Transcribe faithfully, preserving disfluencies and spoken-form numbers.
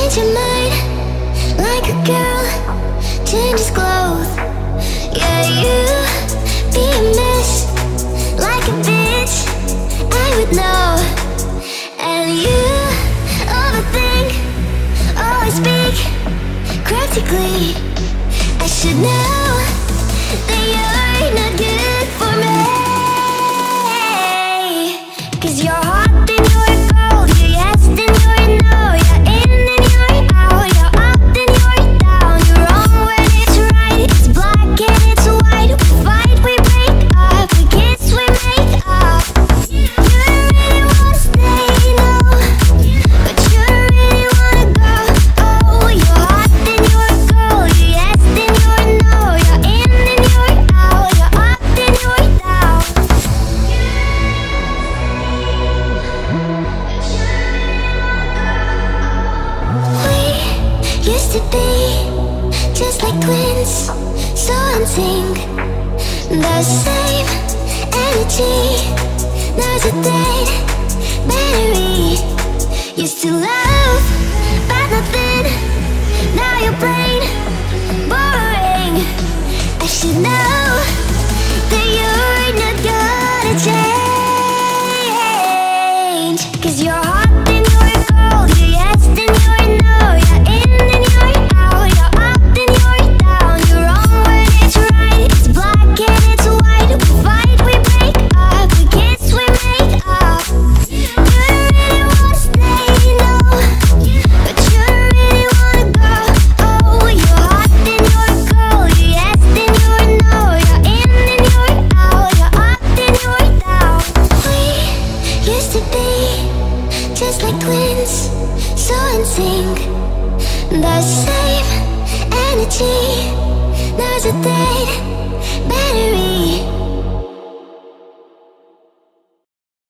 change your mind like a girl changes clothes. Yeah, you be a mess like a bitch, I would know. And you overthink, always speak cryptically. I should know that you're not good for me. Cause you're hot and you're cold, you're yes and you're no, you're in and you're out, you're up and you're down, you're wrong when it's right, it's black and it's white. We fight, we break up, we kiss, we make up. You really wanna stay, no, but you really wanna go. Oh, you're hot and you're cold, you're yes and you're no, you're in and you're out, you're up and you're down. We used to be just like twins, so in sync. The same energy, now's a dead battery. Used to love, but nothing, now you're plain boring. I should know that you're not gonna change. Cause you're hot and you're cold, you're yes and you're no, you're in and you're out, you're up and you're down, you're wrong when it's right, it's black and it's white. We fight, we break up, we kiss, we make up. You really wanna stay, no, but you really wanna go. Oh, you're hot and you're cold, you're yes and you're no, you're in and you're out, you're up and you're down. We used to be just like twins, so in sync. The same energy, now's a dead battery.